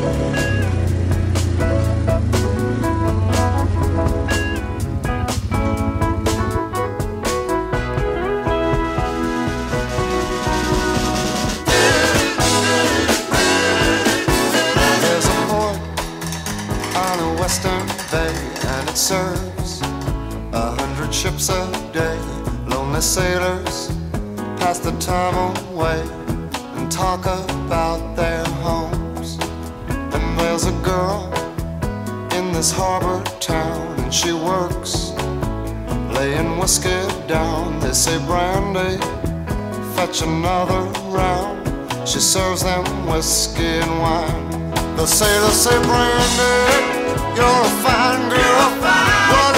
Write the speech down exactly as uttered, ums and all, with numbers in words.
Western Bay, and it serves a hundred ships a day. Lonely sailors pass the time away and talk about their homes. And there's a girl in this harbor town, and she works laying whiskey down. They say, "Brandy, fetch another round." She serves them whiskey and wine. The sailors say, "Brandy, you're a fine girl, but